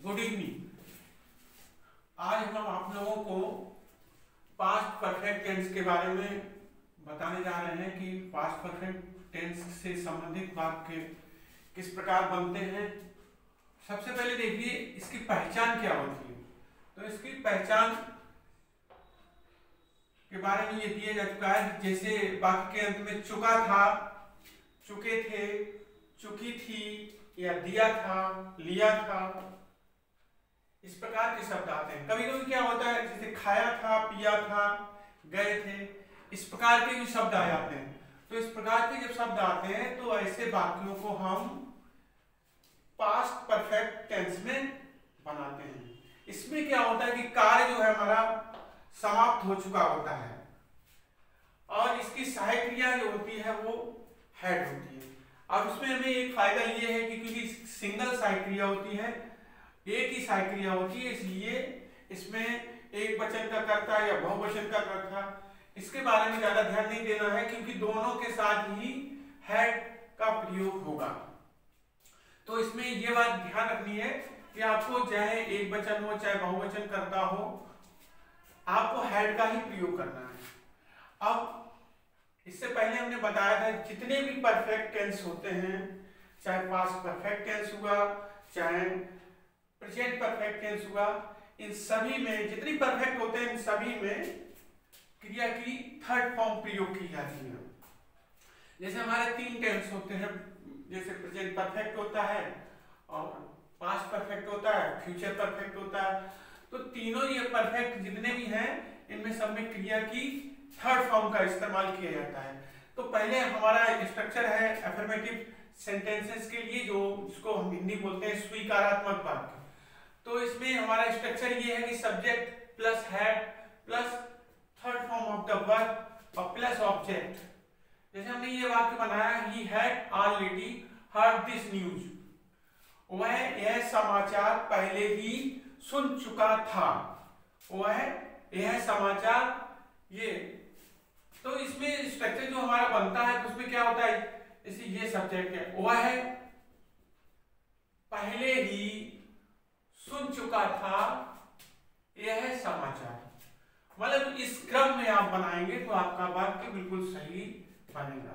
Good evening. आज हम आप लोगों को पास्ट परफेक्ट टेंस के बारे में बताने जा रहे हैं कि पास्ट परफेक्ट टेंस से संबंधित वाक्य किस प्रकार बनते हैं। सबसे पहले देखिए इसकी पहचान क्या होती है। तो इसकी पहचान के बारे में ये दिया जा चुका है, जैसे वाक्य के अंत में चुका था, चुके थे, चुकी थी, या दिया था, लिया था, इस प्रकार के शब्द आते हैं। कभी कभी क्या होता है, जैसे खाया था, पिया था, गए थे, इस प्रकार के भी शब्द आ जाते हैं। तो इस प्रकार के जब शब्द आते हैं तो ऐसे वाक्यों को हम पास्ट परफेक्ट टेंस में बनाते हैं। इसमें क्या होता है कि कार्य जो है हमारा समाप्त हो चुका होता है और इसकी सहायक क्रिया जो होती है वो हैड होती है। और उसमें हमें एक फायदा ये है कि क्योंकि सिंगल सहायक क्रिया होती है, एक ही सहायक क्रिया होती है, इसलिए इसमें एक वचन का कर्ता या बहुवचन का कर्ता इसके बारे में ज्यादा ध्यान नहीं देना है, क्योंकि दोनों के साथ ही हैड का प्रयोग होगा। तो इसमें यह बात ध्यान रखनी है कि आपको चाहे एक वचन हो चाहे बहुवचन कर्ता हो, आपको हैड का ही प्रयोग करना है। अब इससे पहले हमने बताया था जितने भी परफेक्ट टेंस होते हैं, चाहे पास्ट परफेक्ट टेंस हुआ चाहे प्रेजेंट परफेक्ट टेंस हुआ, इन सभी में जितनी परफेक्ट होते हैं इन सभी में क्रिया की थर्ड फॉर्म प्रयोग की जाती है। जैसे हमारे तीन टेंस होते हैं, जैसे प्रेजेंट परफेक्ट होता है और पास्ट परफेक्ट होता है, फ्यूचर परफेक्ट होता है। तो तीनों ये परफेक्ट जितने भी हैं इनमें सब में क्रिया की थर्ड फॉर्म का इस्तेमाल किया जाता है। तो पहले हमारा स्ट्रक्चर है अफर्मेटिव सेंटेंसेस के लिए, जो जिसको हम हिंदी बोलते हैं स्वीकारात्मक वाक्य। तो इसमें हमारा स्ट्रक्चर ये है कि subject plus had plus third form of the verb और प्लस ऑब्जेक्ट। जैसे हमने ये वाक्य बनाया, he had already heard this news, वह यह समाचार पहले ही सुन चुका था, वह यह समाचार ये। तो इसमें स्ट्रक्चर जो हमारा बनता है तो उसमें क्या होता है, जैसे ये सब्जेक्ट है, वह पहले ही सुन चुका था यह समाचार। मतलब इस क्रम में आप बनाएंगे तो आपका वाक्य बिल्कुल सही बनेगा।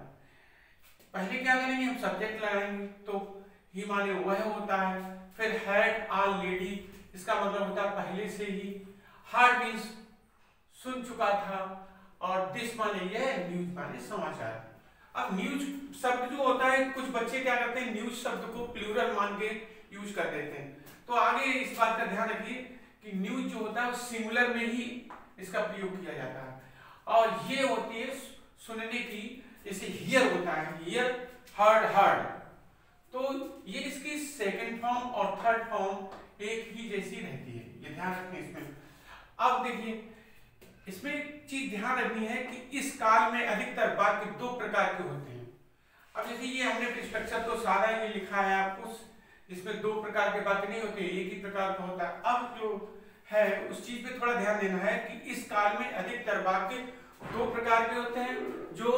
पहले क्या करेंगे, हम सब्जेक्ट लगाएंगे, तो ही माने वह होता है, फिर हैड ऑलरेडी इसका मतलब होता है पहले से ही, हर्ड मींस सुन चुका था, और दिस माने यह, न्यूज माने समाचार। अब न्यूज शब्द जो होता है, कुछ बच्चे क्या करते हैं न्यूज शब्द को प्लूरल मान के यूज कर देते हैं। तो आगे इस बात का ध्यान रखिए कि न्यूज जो होता है सिंगुलर में ही इसका प्रयोग किया जाता है, और ये होती है सुनने की, जैसे हियर होता है, हियर, हर्ड, हर्ड। तो ये इसकी सेकंड फॉर्म और थर्ड फॉर्म एक ही जैसी रहती है, ये ध्यान रखें इसमें। अब देखिए इसमें एक चीज ध्यान रखनी है कि इस काल में अधिकतर वाक्य दो प्रकार के होते हैं। अब जैसे ये हमने स्ट्रक्चर तो सारा ये लिखा है आपको, जिसमें दो प्रकार के वाक्य नहीं होते, एक ही प्रकार का होता है। अब जो है उस चीज पे थोड़ा ध्यान देना है कि इस काल में अधिकतर वाक्य दो प्रकार के होते हैं, जो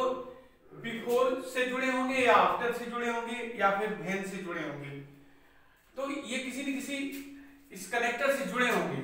बिफोर से जुड़े होंगे या आफ्टर से जुड़े होंगे या फिर व्हेन से जुड़े होंगे। तो ये किसी न किसी इस कनेक्टर से जुड़े होंगे।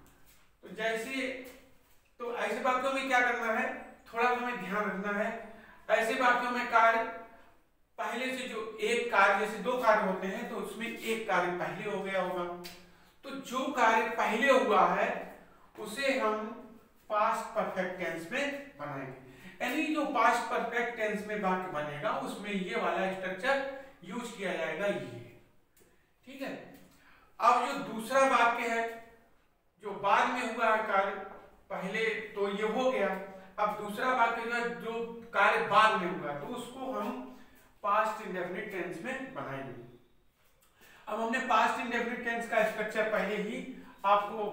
तो जैसे तो ऐसे वाक्यों में क्या करना है, थोड़ा हमें ध्यान रखना है। ऐसे वाक्यों में कार्य पहले से, जो एक कार्य जैसे दो कार्य होते हैं तो उसमें एक कार्य पहले हो गया होगा, तो जो कार्य पहले हुआ है उसे हम पास्ट परफेक्ट टेंस में बनाएंगे। यानी जो पास्ट परफेक्ट टेंस में वाक्य बनेगा उसमें ये वाला स्ट्रक्चर यूज किया जाएगा, ये ठीक है। अब जो दूसरा वाक्य है जो बाद में हुआ है कार्य, पहले तो ये हो गया, अब दूसरा वाक्य जो है जो कार्य बाद में हुआ तो उसको हम पास्ट इंडेफिनिट टेंस में बनाएंगे। अब हमने पास्ट इंडेफिनिट टेंस का स्ट्रक्चर पहले ही आपको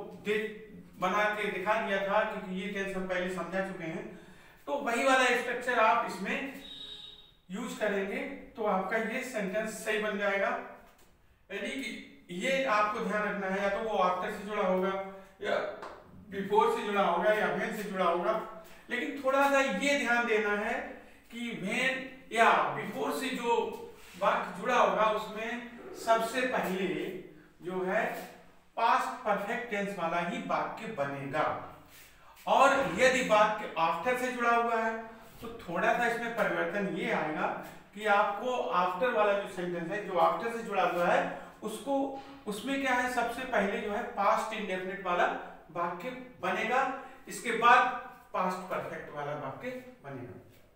बना के दिखा दिया था, क्योंकि ये टेंस हम पहले समझा चुके हैं। तो वही वाला स्ट्रक्चर आप इसमें यूज करेंगे तो आपका ये सेंटेंस सही बन जाएगा। यानी कि ये आपको ध्यान रखना है, या तो वो आफ्टर से जुड़ा होगा या बिफोर से जुड़ा होगा या व्हेन से जुड़ा होगा। लेकिन थोड़ा सा ये ध्यान देना है कि व्हेन या बिफोर से जो वाक्य जुड़ा होगा उसमें सबसे पहले जो है पास्ट परफेक्ट टेंस वाला ही वाक्य बनेगा। और यदि वाक्य आफ्टर से जुड़ा हुआ है तो थोड़ा सा इसमें परिवर्तन ये आएगा कि आपको आफ्टर वाला जो सेंटेंस है, जो आफ्टर से जुड़ा हुआ है, उसको उसमें क्या है, सबसे पहले जो है पास्ट इंडेफिनिट वाला वाक्य बनेगा, इसके बाद पास्ट परफेक्ट वाला वाक्य बनेगा।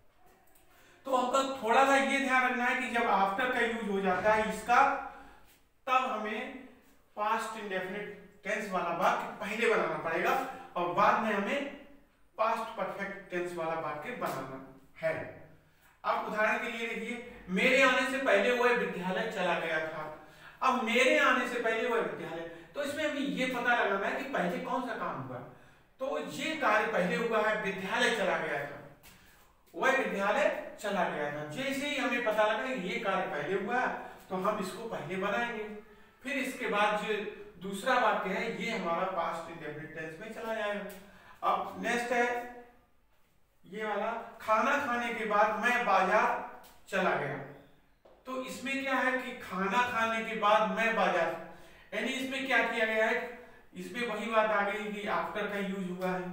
तो हमको थोड़ा सा ये ध्यान रखना है कि जब आफ्टर का यूज हो जाता है इसका, तब हमें पास्ट इंडेफिनिट टेंस वाला वाक्य पहले बनाना पड़ेगा और बाद में हमें पास्ट परफेक्ट टेंस वाला वाक्य बनाना है। अब उदाहरण के लिए देखिए, मेरे आने से पहले वह विद्यालय चला गया था। अब मेरे आने से पहले वह विद्यालय, तो इसमें हमें ये पता लगाना है कि पहले कौन सा काम हुआ। तो ये कार्य पहले हुआ है, विद्यालय चला गया था, वह विद्यालय चला गया था। जैसे ही हमें पता लगा कि ये कार्य पहले हुआ है तो हम इसको पहले बनाएंगे। फिर इसके बाद जो दूसरा वाक्य है ये हमारा पास्ट इंडेफिनिट टेंस में चला जाएगा। अब नेक्स्ट है ये वाला, खाना खाने के बाद मैं बाजार चला गया। तो इसमें क्या है कि खाना खाने के बाद मैं बाजार, यानी इसमें क्या किया गया है, इसमें वही बात आ गई कि आफ्टर का यूज हुआ है।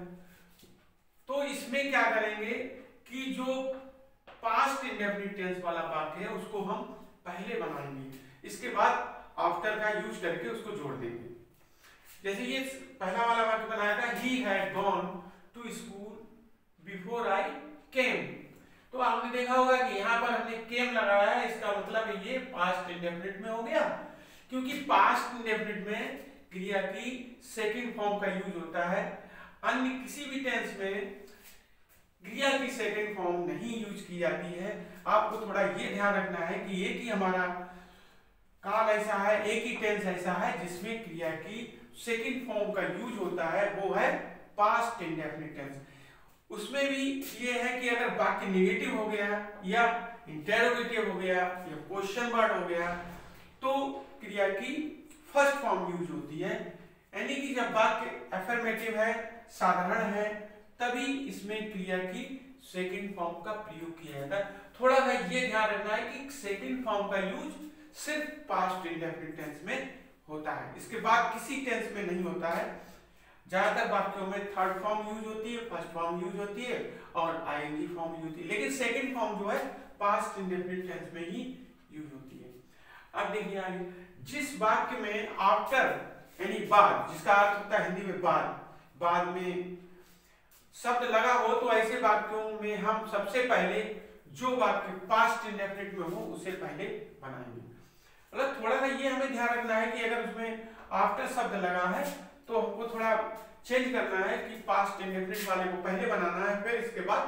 तो इसमें क्या करेंगे कि जो पास्ट इंडेफिनिट टेंस वाला वाक्य है उसको हम पहले बनाएंगे, इसके बाद आफ्टर का यूज करके उसको जोड़ देंगे। जैसे ये पहला वाला वाक्य बनाया था, he had gone to school before I came। तो आपने देखा होगा कि यहाँ पर हमने came लगाया है, इसका मतलब ये पास्ट इंडेफिनिट में हो गया, क्योंकि पास्ट इंडेफिनिट में क्रिया की सेकंड फॉर्म का यूज होता है। अन्य किसी भी टेंस में क्रिया की सेकंड फॉर्म नहीं यूज की जाती है। आपको थोड़ा ये ध्यान रखना है कि एक ही हमारा काल ऐसा है, एक ही टेंस ऐसा है जिसमें क्रिया की सेकंड फॉर्म का यूज होता है, वो है पास्ट इंडेफिनिट टेंस। उसमें भी ये है कि अगर वाक्य नेगेटिव हो गया या इंटेरोगेटिव हो गया या क्वेश्चन वर्ड हो गया तो क्रिया की फर्स्ट फॉर्म यूज होती है। यानी कि जब वाक्य अफर्मेटिव है, साधारण है, तभी इसमें क्रिया की सेकंड फॉर्म का प्रयोग किया जाता है। थोड़ा सा ये ध्यान रखना है कि सेकंड फॉर्म का यूज सिर्फ पास्ट इंडेफिनिट टेंस में होता है, इसके बाद किसी टेंस में नहीं होता है। ज्यादातर वाक्यों में थर्ड फॉर्म यूज होती है, फर्स्ट फॉर्म यूज होती है और आईएनजी फॉर्म यूज होती है, लेकिन सेकंड फॉर्म जो है पास्ट इंडेफिनिट टेंस में ही यूज होती है। अब देखिए आगे, जिस वाक्य में आफ्टर यानी बाद, जिसका अर्थ होता है हिंदी में बाद, बाद में शब्द लगा हो, तो ऐसे वाक्यों में हम सबसे पहले जो वाक्य पास्ट इंडेफिनिट में हो उसे पहले बनाएंगे। मतलब थोड़ा सा ये हमें ध्यान रखना है कि अगर उसमें आफ्टर शब्द लगा है तो हमको थोड़ा चेंज करना है कि पास्ट इंडेफिनिट वाले को पहले बनाना है, फिर इसके बाद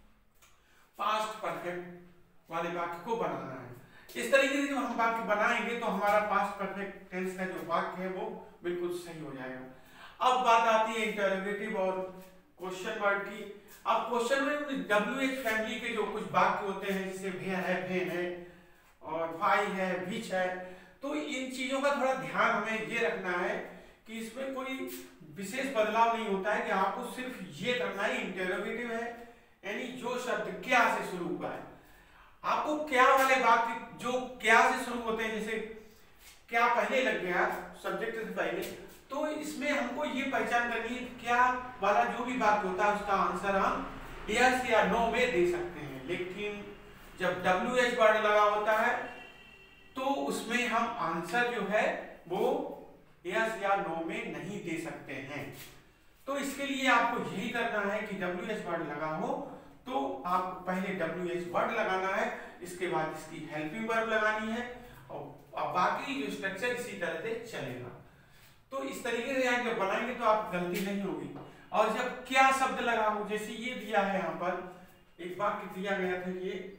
पास्ट परफेक्ट वाले वाक्य को बनाना है। इस तरीके से जब हम वाक्य बनाएंगे तो हमारा पास्ट परफेक्ट टेंस का जो वाक्य है वो बिल्कुल सही हो जाएगा। अब बात आती है इंटरोगेटिव और क्वेश्चन वर्ड की। अब क्वेश्चन में WH फैमिली के जो कुछ वाक्य होते हैं, जैसे वेयर है, वेन है और व्हाई है, व्हिच है, तो इन चीजों का थोड़ा ध्यान हमें ये रखना है कि इसमें कोई विशेष बदलाव नहीं होता है कि आपको सिर्फ ये करना है इंटरोगेटिव है, यानी जो शब्द क्या से शुरू हुआ है, आपको क्या वाले वाक्य जो क्या से शुरू होते हैं, जैसे क्या पहले लग गया सब्जेक्ट से पहले, तो इसमें हमको ये पहचान करनी है क्या वाला जो भी वाक्य होता है उसका आंसर हम यस या नो में दे सकते हैं। लेकिन जब WH वर्ड लगा होता है तो उसमें हम आंसर जो है वो यस या नो में नहीं दे सकते हैं। तो इसके लिए आपको यही करना है कि WH वर्ड लगा हो तो आपको पहले WH वर्ड लगाना है, इसके बाद इसकी हेल्पिंग वर्ब लगानी है और बाकी जो स्ट्रक्चर इसी तरह से चलेगा। तो इस तरीके से यहाँ जब बनाएंगे तो आप गलती नहीं होगी। और जब क्या शब्द लगा हो, जैसे ये दिया है यहाँ पर एक वाक्य दिया गया था, ये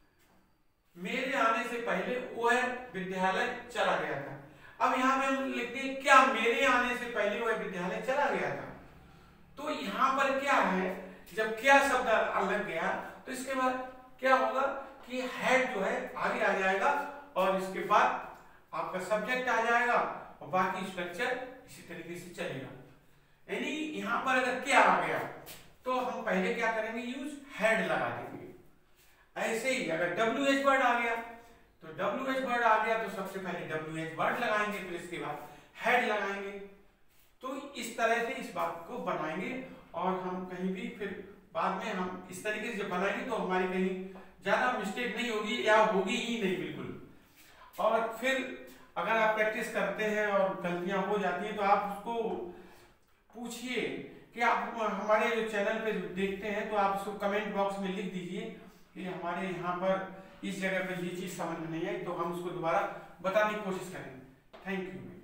मेरे आने से पहले वह विद्यालय चला गया था। अब यहाँ पे हम लिखते हैं क्या मेरे आने से पहले वह विद्यालय चला गया था। तो यहाँ पर क्या है, जब क्या शब्द लग गया तो इसके बाद क्या होगा कि हेड जो है आगे आ जाएगा और इसके बाद आपका सब्जेक्ट आ जाएगा और बाकी स्ट्रक्चर इसी तरीके से चलेगा। यानी यहाँ पर अगर क्या आ गया तो हम पहले क्या करेंगे, यूज हेड लगा देंगे। ऐसे ही अगर WH वर्ड आ गया तो WH वर्ड आ गया तो सबसे पहले WH वर्ड लगाएंगे, फिर इसके बाद हेड लगाएंगे। तो इस तरह से इस बात को बनाएंगे और हम कहीं भी फिर बाद में हम इस तरीके से जब बनाएंगे तो हमारी कहीं ज़्यादा मिस्टेक नहीं होगी या होगी ही नहीं बिल्कुल। और फिर अगर आप प्रैक्टिस करते हैं और गलतियां हो जाती हैं तो आप उसको पूछिए कि आप हमारे जो चैनल पे देखते हैं तो आप उसको कमेंट बॉक्स में लिख दीजिए कि हमारे यहाँ पर इस जगह पे ये चीज़ समझ में नहीं आई, तो हम उसको दोबारा बताने की कोशिश करेंगे। Thank you.